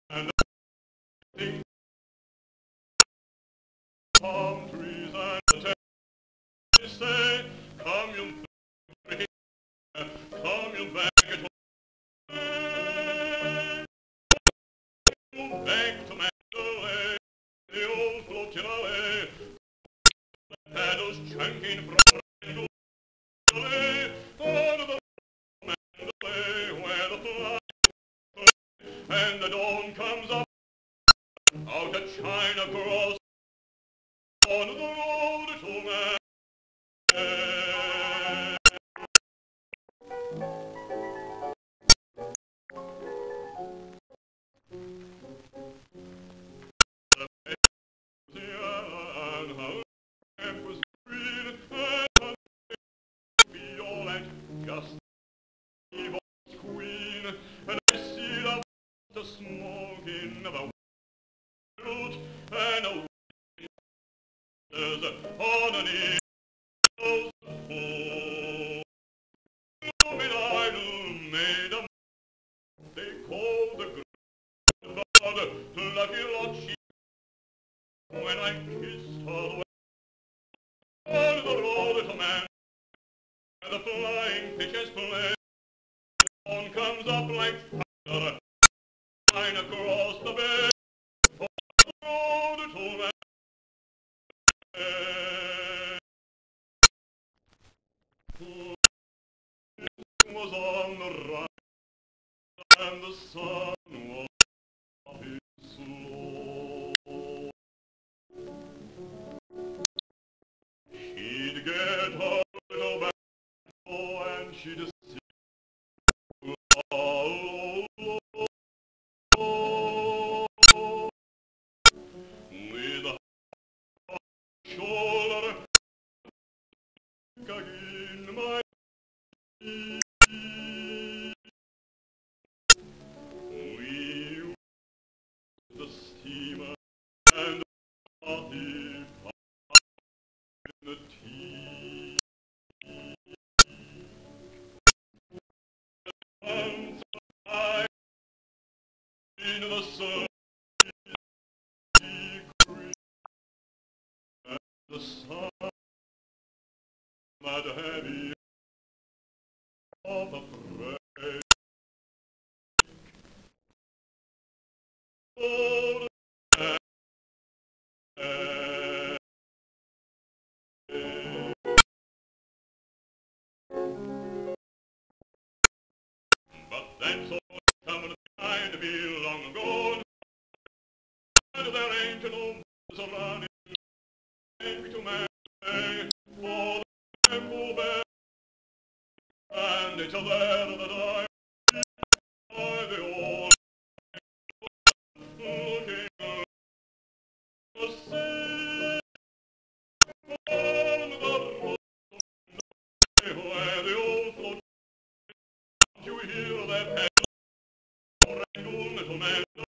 and the palm trees and the tents say, come you back, come you back at home, back to Mandalay, the old flotilla, paddles chunking from Mandalay, on the Mandalay, where the fly and the dawn comes up out of China cross on the road to Mandalay. Just evil queen, and I see the smoking of a root and a there's on an eagle's hole. An idol made of they call the grandmother lucky lot she when I kissed her on the road to man. The flying fishes play, the dawn comes up like thunder, flying across the bay, for the road to man. Was on the right, and the sun was dropping slow. She'd get her little back. And she just all with a shoulder in my teeth. We used the steamer and the in the tea. In the sun, and the sun, that heavy of the prey. Oh, but that's all coming behind to be long ago. And there ain't no boys around it to man for the temple bell. And it's there that I by the old looking at the sea on the road where the old float. You hear that pedal, little man.